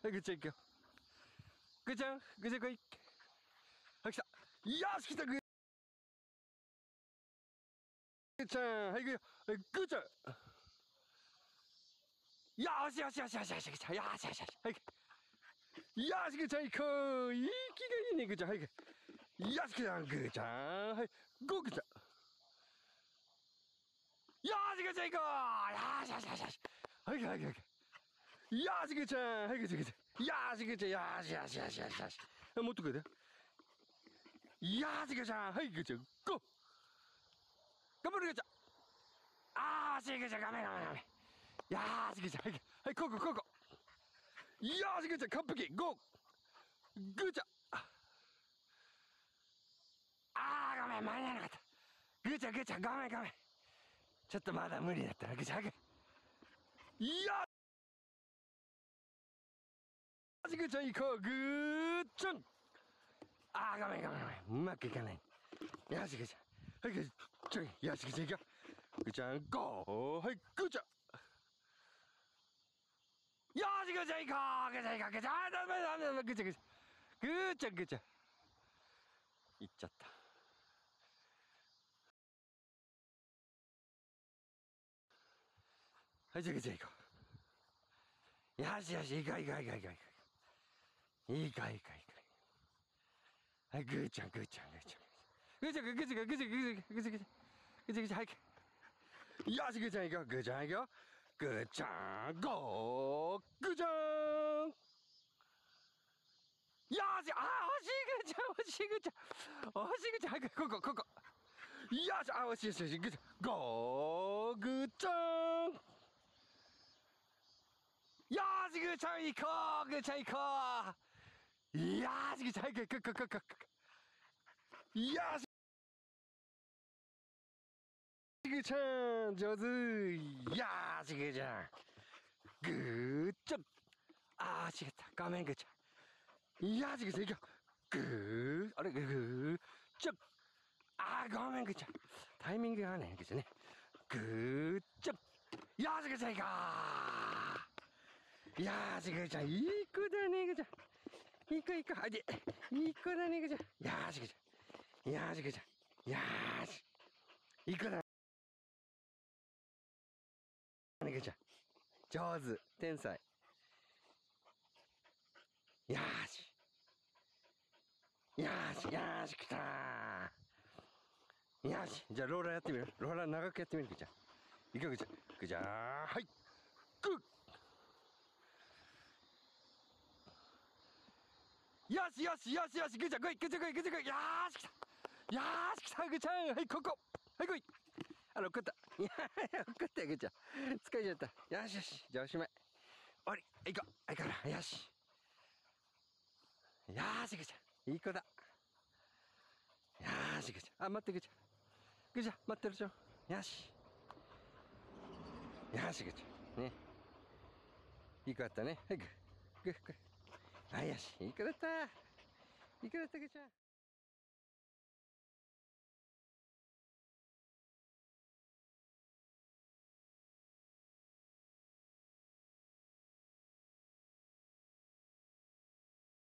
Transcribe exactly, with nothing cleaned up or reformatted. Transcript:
はい、ぐっちゃん行くよ。ぐっちゃん、ぐっちゃん来い。はい、来た。よし、来た、ぐっちゃん。はい、行くよ。はい、ぐっちゃん。よしよしよしよしよし、ぐっちゃん。よしよしよし。はい。よし、ぐっちゃん行こう。いい気がいいね、ぐっちゃん。はい。よし、ぐっちゃん、ぐっちゃん。はい。ゴー、ぐっちゃん。よし、ぐっちゃん行こう。よしよしよしよし。はい、はい、はい。よし、ぐっちゃん。はい、ぐっちゃん、ぐっちゃん。よし、ぐっちゃん。よしよしよしよしよし。もっとくれ。よし、ぐっちゃん。はい、ぐっちゃん。ゴー。頑張れ、ぐっちゃん。あーし、ぐっちゃん。頑張れ、頑張れ、頑張れ。よーし、ぐっちゃん。はい、はい、ここ、ここ。よーし、ぐっちゃん。完璧。ゴー。ぐっちゃん。あー、ごめん、間に合わなかった。ぐーちゃん、ぐーちゃん、ごめん、ごめん。ちょっとまだ無理だったな、ぐーちゃん。よーし、ぐーちゃん、行こう。ぐーちゃん。あー、ごめん、ごめん、ごめん。うまくいかない。よし、ぐーちゃん。はい、ぐーちゃん。よし、ぐーちゃん、行こう。ぐーちゃん、ゴー。はい、ぐーちゃん。よーし、ぐーちゃん、行こう。ぐーちゃん、行こう。ぐーちゃん、あー、ダメ、ダメ、ダメ、ぐーちゃん、ぐーちゃん。ぐーちゃん、ぐーちゃん。行っちゃった。はい、じゃあ、ぐーちゃん、行こう。よしよし、行こう、行こう、行こう、行こう。行こう、行こう、行こう。はい、ぐーちゃん、ぐーちゃん、ぐーちゃん。ぐーちゃん、ぐーちゃん、ぐーちゃん、ぐーちゃん、ぐーちゃん、ぐーちゃん、ぐーちゃん、ぐーちゃん、はい。よし、ぐーちゃん行こう、ぐーちゃん行くよ。ぐーちゃん、ゴー、ぐーちゃん。よし、あー、惜しい、ぐーちゃん、惜しい、ぐーちゃん。惜しい、ぐーちゃん、はい、ここ、ここ。よし、あー、惜しい、惜しい、惜しい、ぐーちゃん、ゴー、ぐーちゃん。よーし、ぐーちゃん行こう、ぐーちゃん行こう。よーし、ぐーちゃん、はい、ここ、ここ、ここ。よし。ぐーちゃん、上手。やーし、ぐーちゃん。ぐーちゃん。あー、違った。画面ぐーちゃん。いやー、違う、違う。ぐー、あれ、ぐー、ちゃん。あー、ごめん、ぐーちゃん。タイミングがね、ぐーちゃんね。ぐーちゃん。いやー、ぐーちゃん、いかー。いやー、ぐーちゃん、いい子だね、ぐーちゃん。いい子、いい子。あ、で、いい子だね、ぐーちゃん。いやー、ぐーちゃん。いやー、ぐーちゃん。いやー、いい子だね、ぐーちゃん。上手。天才。よーし。よーし、よーし、来たー。よし。じゃあ、ローラーやってみる。ローラー長くやってみる、ぐーちゃん。いくよ、ぐーちゃん。ぐーちゃん。はい。ぐっ。よし、よし、よし、よし、ぐーちゃん、来い、ぐーちゃん、来い、ぐーちゃん、来い。よーし、来た。よーし、来た、ぐーちゃん。はい、ここ。はい、来い。あら、怒った。いや、怒ったよ、ぐーちゃん。疲れちゃった。よし、よし。じゃあ、おしまい。終わり。はい、行こう。はい、から。よし。よーし、ぐーちゃん。いい子だ。よーし、ぐーちゃん。あ、待って、ぐーちゃん。ぐーちゃん、待ってるでしょ。よし。よし、ぐーちゃん。ね。いい子だったね。はい、ぐー。ぐー、ぐー。はい、よし。いい子だった。いい子だった、ぐーちゃん。